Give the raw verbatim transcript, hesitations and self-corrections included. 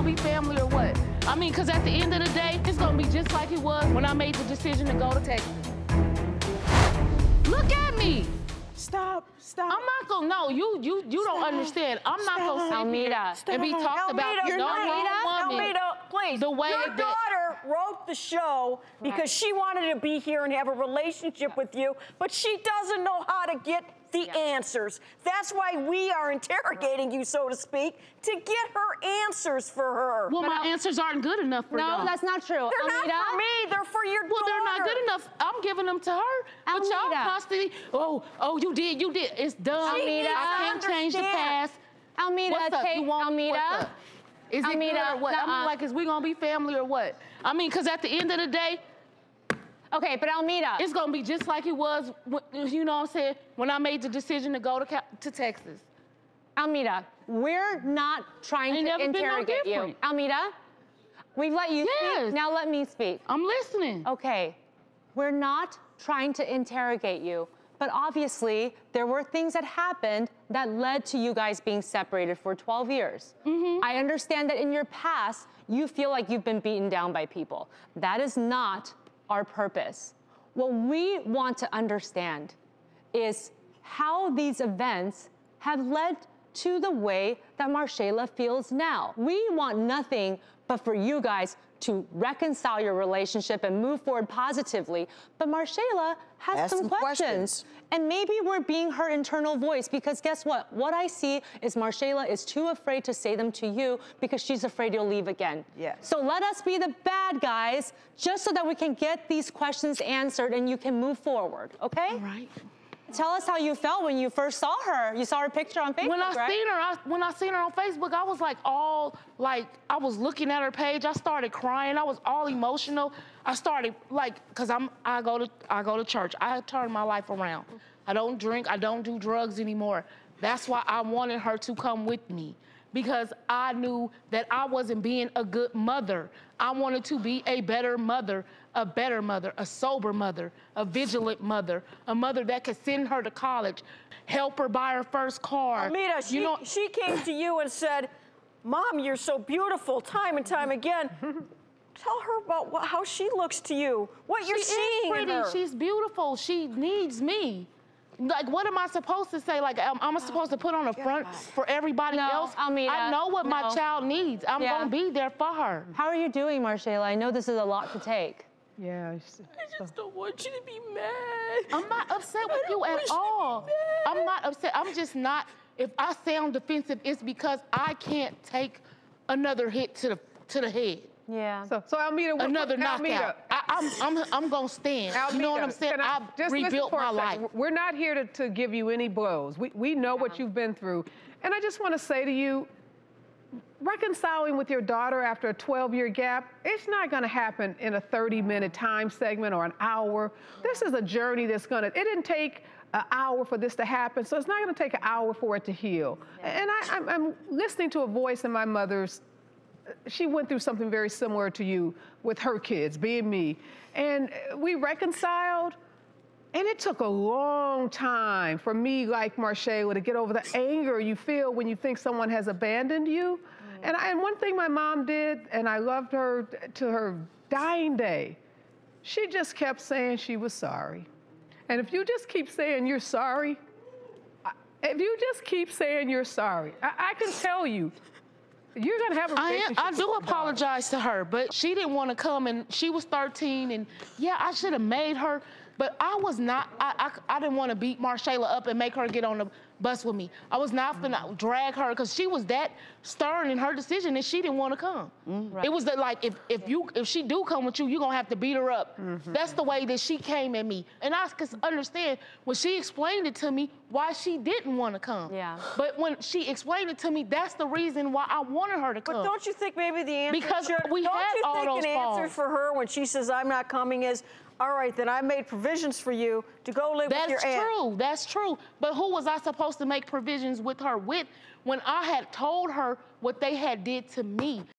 gonna be family or what? I mean, because at the end of the day, it's gonna be just like it was when I made the decision to go to Texas. Look at me. Stop, stop. I'm not gonna, no, you you you stop. Don't understand. I'm not stop. gonna sit here Almeta. and be talked Almeta, about you're no not, woman. Almeta, please. The way Your that, daughter wrote the show because right. she wanted to be here and have a relationship yeah. with you, but she doesn't know how to get the yeah. answers. That's why we are interrogating you, so to speak, to get her answers for her. Well, but my I'll, answers aren't good enough for No, y'all. that's not true. They're Almeta? not for me, they're for your well, daughter. Well, they're not good enough. I'm giving them to her. But y'all constantly, oh, oh, you did, you did. It's done. Almeta, I can't change the past. Almeta, what's up? take, You want, Almeta. What's up? Is it Almeta, good or what? I mean, like, is we gonna be family or what? I mean, because at the end of the day, okay, but Almeta. it's gonna be just like it was, you know what I'm saying, when I made the decision to go to, to Texas. Almeta, we're not trying to interrogate no you. Almeta, we've let you yes. speak. Now let me speak. I'm listening. Okay, we're not trying to interrogate you, but obviously there were things that happened that led to you guys being separated for twelve years. Mm-hmm. I understand that in your past, you feel like you've been beaten down by people. That is not our purpose. What we want to understand is how these events have led to the way that Marshayla feels now. We want nothing but for you guys to reconcile your relationship and move forward positively. But Marshayla has Ask some, some questions. questions. And maybe we're being her internal voice, because guess what? What I see is Marshayla is too afraid to say them to you because she's afraid you'll leave again. Yes. So let us be the bad guys just so that we can get these questions answered and you can move forward, okay? All right. Tell us how you felt when you first saw her. You saw her picture on Facebook, When I right? seen her, I, when I seen her on Facebook, I was like all, like, I was looking at her page. I started crying. I was all emotional. I started, like, cause I'm, I go to, I go to church. I turned my life around. I don't drink. I don't do drugs anymore. That's why I wanted her to come with me, because I knew that I wasn't being a good mother. I wanted to be a better mother, a better mother, a sober mother, a vigilant mother, a mother that could send her to college, help her buy her first car. Almeta, she, you know, she came to you and said, Mom, you're so beautiful, time and time again. Tell her about what, how she looks to you, what you're she seeing is pretty. in her. She's beautiful. She needs me. Like, what am I supposed to say? Like, am I supposed to put on a front for everybody No, else? Almeta, I know what no. my child needs. I'm Yeah. gonna be there for her. How are you doing, Marshayla? I know this is a lot to take. Yeah. I just don't want you to be mad. I'm not upset with you at all. I'm not upset. I'm just not, if I sound defensive, it's because I can't take another hit to the to the head. Yeah. So, so Almeta, what, Another Almeta, knockout. I, I'm, I'm, I'm gonna stand. Almeta, you know what I'm saying? can I- I've just listen rebuilt for a my second. life. We're not here to, to give you any blows. We, we know what you've been through. And I just want to say to you, reconciling with your daughter after a twelve-year gap, it's not going to happen in a thirty-minute time segment or an hour. This is a journey that's going to, it didn't take an hour for this to happen, so it's not going to take an hour for it to heal. Yeah. And I, I'm, I'm listening to a voice in my mother's. She went through something very similar to you with her kids, being me. And we reconciled, and it took a long time for me, like Marshayla, to get over the anger you feel when you think someone has abandoned you. Mm. And, I, and one thing my mom did, and I loved her to her dying day, she just kept saying she was sorry. And if you just keep saying you're sorry, if you just keep saying you're sorry, I, I can tell you, you're gonna have a relationship. I, am, I do apologize to her, but she didn't want to come, and she was thirteen, and yeah, I should have made her, but I was not, I, I, I didn't want to beat Marshayla up and make her get on the bus with me. I was not gonna drag her, because she was that stern in her decision, and she didn't want to come. Mm, right. It was that, like, if, if you if she do come with you, you're gonna have to beat her up. Mm-hmm. That's the way that she came at me. And I could understand when she explained it to me why she didn't want to come. Yeah. But when she explained it to me, that's the reason why I wanted her to come. But don't you think maybe the answer Because should, we don't had you all think those an answer falls. for her when she says I'm not coming is, all right, then I made provisions for you to go live That's with your aunt. true, that's true. But who was I supposed to make provisions with her with when I had told her what they had did to me?